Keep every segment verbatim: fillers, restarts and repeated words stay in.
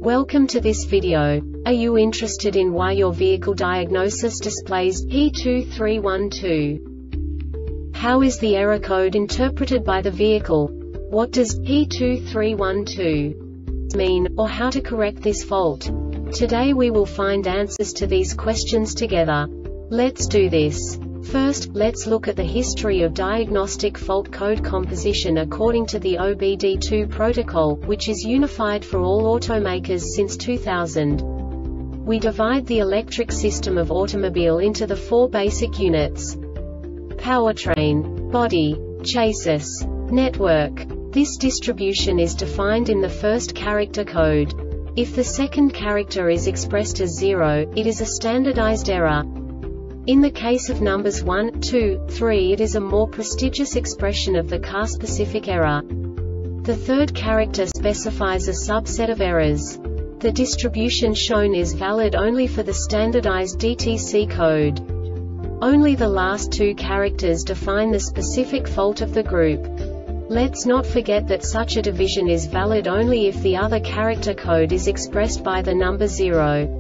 Welcome to this video. Are you interested in why your vehicle diagnosis displays P two three one two? How is the error code interpreted by the vehicle? What does P two three one two mean, or how to correct this fault? Today we will find answers to these questions together. Let's do this. First, let's look at the history of diagnostic fault code composition according to the O B D two protocol, which is unified for all automakers since two thousand. We divide the electric system of automobile into the four basic units: powertrain, body, chassis, network. This distribution is defined in the first character code. If the second character is expressed as zero, it is a standardized error. In the case of numbers one, two, three, it is a more prestigious expression of the car-specific error. The third character specifies a subset of errors. The distribution shown is valid only for the standardized D T C code. Only the last two characters define the specific fault of the group. Let's not forget that such a division is valid only if the other character code is expressed by the number zero.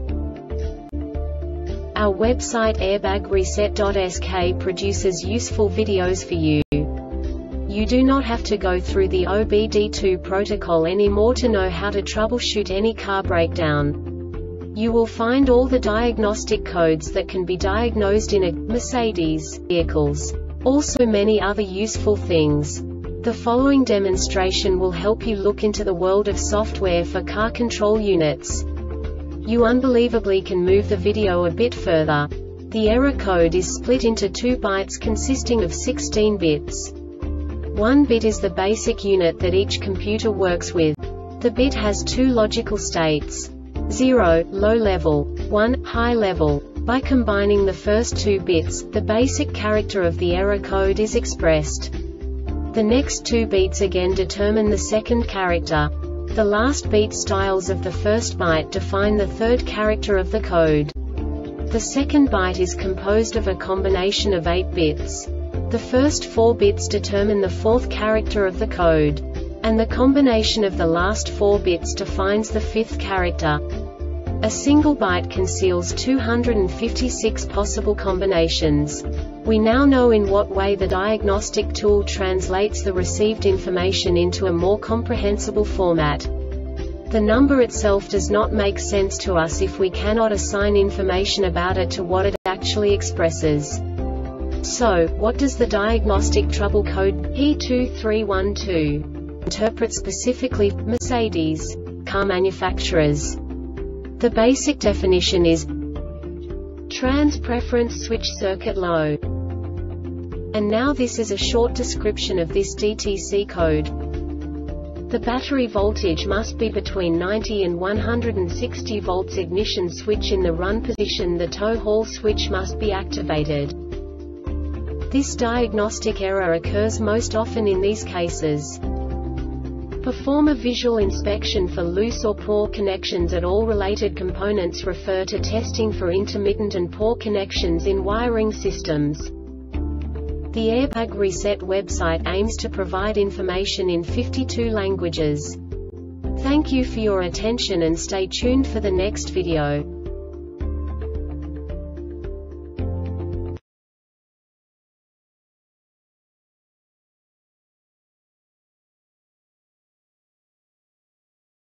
Our website airbag reset dot S K produces useful videos for you. You do not have to go through the O B D two protocol anymore to know how to troubleshoot any car breakdown. You will find all the diagnostic codes that can be diagnosed in a Mercedes vehicles. Also many other useful things. The following demonstration will help you look into the world of software for car control units. You unbelievably can move the video a bit further. The error code is split into two bytes consisting of sixteen bits. One bit is the basic unit that each computer works with. The bit has two logical states: zero, low level, one, high level. By combining the first two bits, the basic character of the error code is expressed. The next two beats again determine the second character. The last beat styles of the first byte define the third character of the code. The second byte is composed of a combination of eight bits. The first four bits determine the fourth character of the code. And the combination of the last four bits defines the fifth character. A single byte conceals two hundred fifty-six possible combinations. We now know in what way the diagnostic tool translates the received information into a more comprehensible format. The number itself does not make sense to us if we cannot assign information about it to what it actually expresses. So, what does the diagnostic trouble code P two three one two interpret specifically for Mercedes car manufacturers? The basic definition is trans preference switch circuit low. And now this is a short description of this D T C code. The battery voltage must be between ninety and one hundred sixty volts. Ignition switch in the run position. The tow haul switch must be activated. This diagnostic error occurs most often in these cases. Perform a visual inspection for loose or poor connections at all related components. Refer to testing for intermittent and poor connections in wiring systems. The Airbag Reset website aims to provide information in fifty-two languages. Thank you for your attention and stay tuned for the next video.